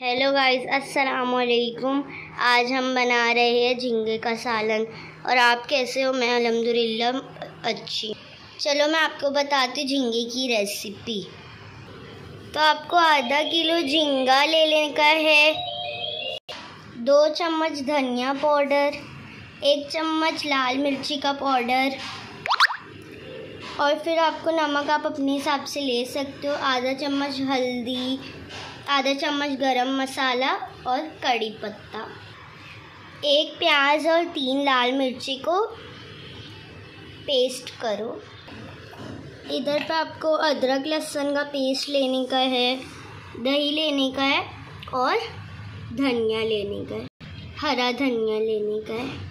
Hello guys, अस्सलाम वालेकुम। आज हम बना रहे हैं झींगे का सालन। और आप कैसे हो? मैं अल्हम्दुलिल्लाह अच्छी। चलो मैं आपको बताती हूँ झींगे की रेसिपी। तो आपको आधा किलो झींगा ले लेने का है, 2 चम्मच धनिया पाउडर, 1 चम्मच लाल मिर्ची का पाउडर, और फिर आपको नमक आप अपने हिसाब से ले सकते हो, आधा चम्मच हल्दी, आधा चम्मच गरम मसाला और कड़ी पत्ता, 1 प्याज और 3 लाल मिर्ची को पेस्ट करो। इधर पे आपको अदरक लहसुन का पेस्ट लेने का है, दही लेने का है और धनिया लेने का है, हरा धनिया लेने का है।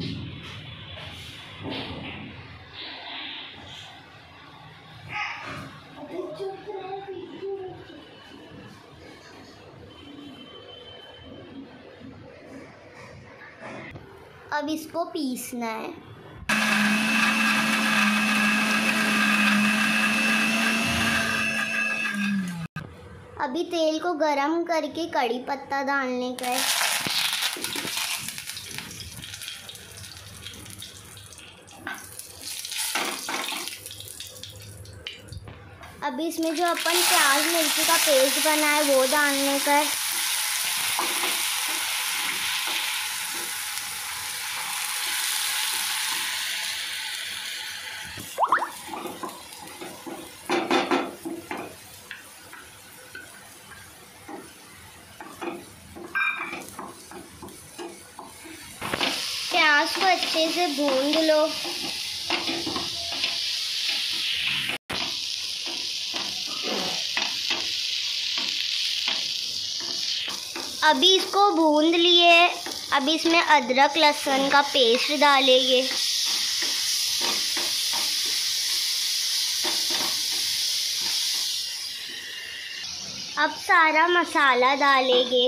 अब इसको पीसना है। अभी तेल को गरम करके कड़ी पत्ता डालने का है। अभी इसमें जो अपन प्याज मिर्ची का पेस्ट बना है वो डालने का है। प्याज को अच्छे से भून लो। अभी इसको भून लिए। अभी इसमें अदरक लहसुन का पेस्ट डालेंगे। अब सारा मसाला डालेंगे।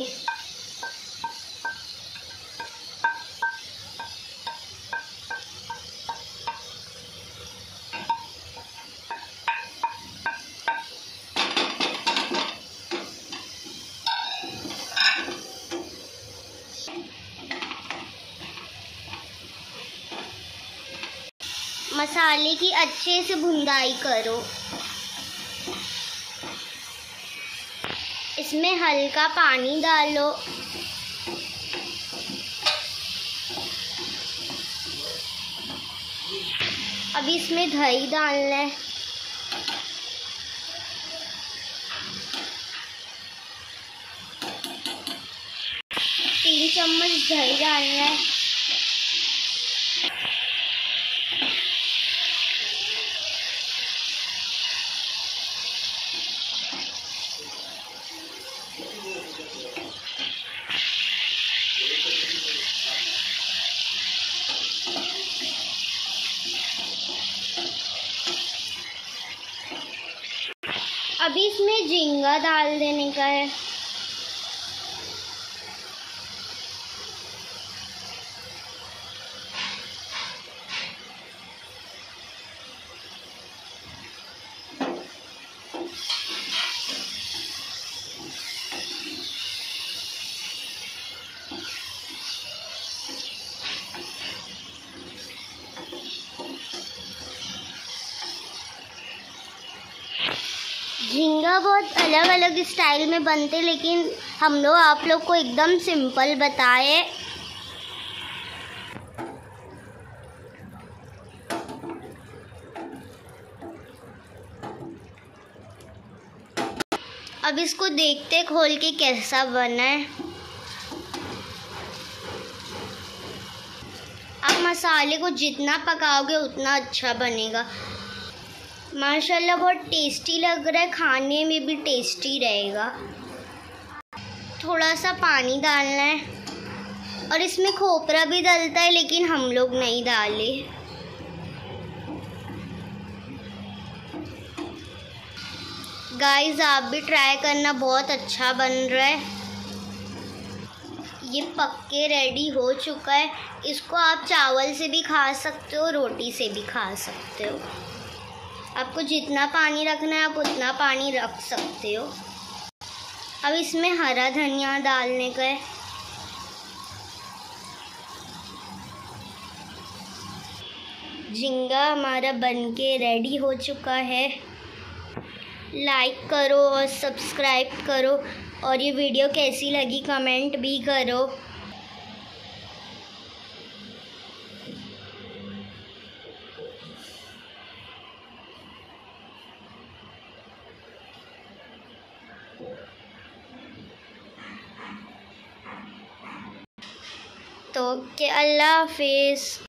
मसाले की अच्छे से भुनाई करो। इसमें हल्का पानी डालो। अभी इसमें दही डालना है। तीन चम्मच दही डालना है। अभी इसमें झींगा डाल देने का है। झींगा बहुत अलग अलग स्टाइल में बनते, लेकिन हम लोग आप लोग को एकदम सिंपल बताए। अब इसको देखते खोल के कैसा बना है। आप मसाले को जितना पकाओगे उतना अच्छा बनेगा। माशाल्लाह बहुत टेस्टी लग रहा है, खाने में भी टेस्टी रहेगा। थोड़ा सा पानी डालना है और इसमें खोपरा भी डलता है, लेकिन हम लोग नहीं डाले। गाइस आप भी ट्राई करना, बहुत अच्छा बन रहा है। ये पक्के रेडी हो चुका है। इसको आप चावल से भी खा सकते हो, रोटी से भी खा सकते हो। आपको जितना पानी रखना है आप उतना पानी रख सकते हो। अब इसमें हरा धनिया डालने का है। झींगा हमारा बनके रेडी हो चुका है। लाइक करो और सब्सक्राइब करो, और ये वीडियो कैसी लगी कमेंट भी करो। तो अल्लाह हाफिज़।